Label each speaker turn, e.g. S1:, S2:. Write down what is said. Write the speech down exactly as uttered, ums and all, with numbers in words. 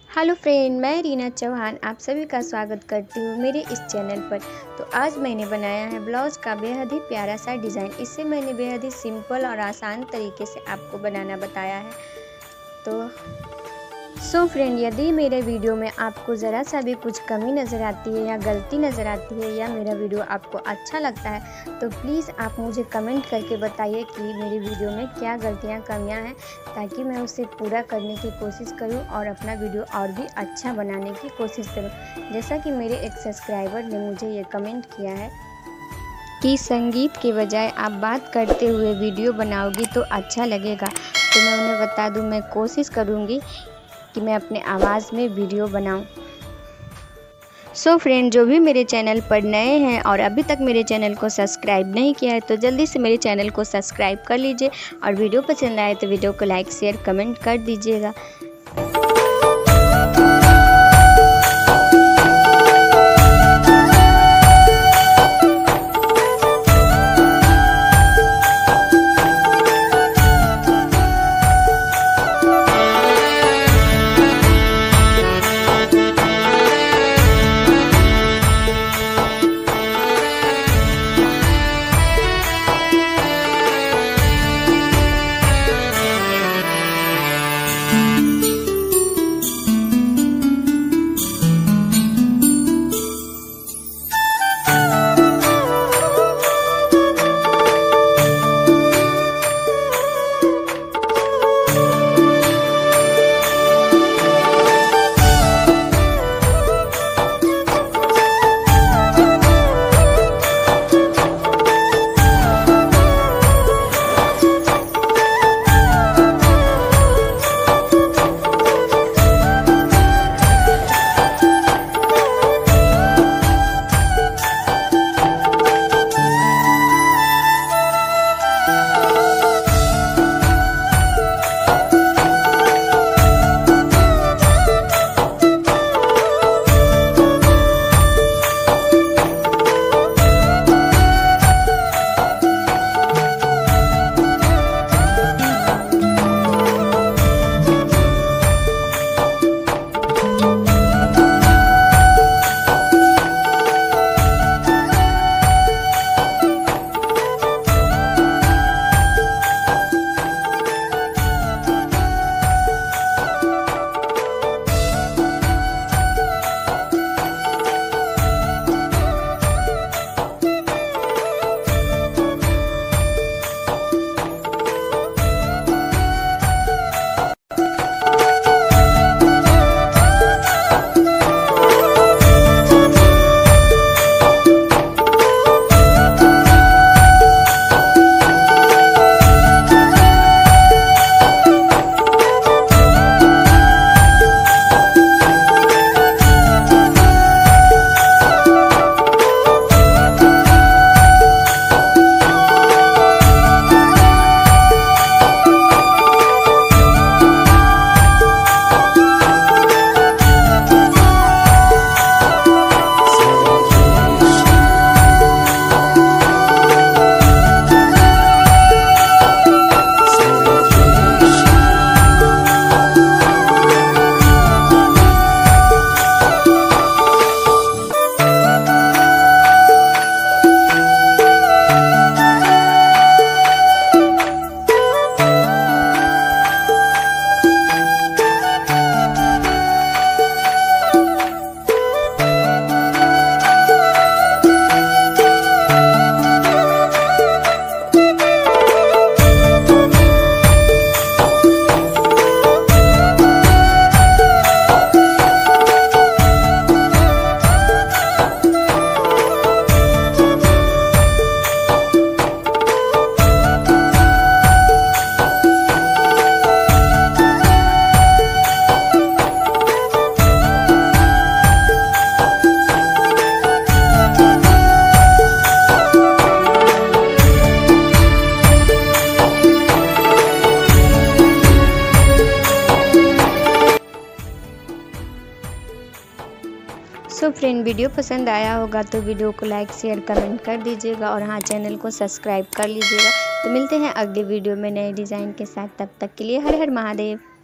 S1: Hello friend, मैं रीना चौहान आप सभी का स्वागत करती हूँ मेरे इस चैनल पर। तो आज मैंने बनाया है ब्लाउज़ का बेहद ही प्यारा सा डिज़ाइन। इससे मैंने बेहद ही सिंपल और आसान तरीके से आपको बनाना बताया है। तो सो फ्रेंड, यदि मेरे वीडियो में आपको ज़रा सा भी कुछ कमी नज़र आती है या गलती नज़र आती है या मेरा वीडियो आपको अच्छा लगता है तो प्लीज़ आप मुझे कमेंट करके बताइए कि मेरे वीडियो में क्या गलतियां कमियां हैं, ताकि मैं उसे पूरा करने की कोशिश करूं और अपना वीडियो और भी अच्छा बनाने की कोशिश करूं। जैसा कि मेरे एक सब्सक्राइबर ने मुझे ये कमेंट किया है कि संगीत के बजाय आप बात करते हुए वीडियो बनाओगी तो अच्छा लगेगा। तो मैं उन्हें बता दूं, मैं कोशिश करूँगी कि मैं अपने आवाज़ में वीडियो बनाऊं। सो so फ्रेंड, जो भी मेरे चैनल पर नए हैं और अभी तक मेरे चैनल को सब्सक्राइब नहीं किया है तो जल्दी से मेरे चैनल को सब्सक्राइब कर लीजिए और वीडियो पसंद आए तो वीडियो को लाइक शेयर कमेंट कर दीजिएगा। सो फ्रेंड, वीडियो पसंद आया होगा तो वीडियो को लाइक शेयर कमेंट कर दीजिएगा और हाँ, चैनल को सब्सक्राइब कर लीजिएगा। तो मिलते हैं अगले वीडियो में नए डिज़ाइन के साथ। तब तक के लिए हर हर महादेव।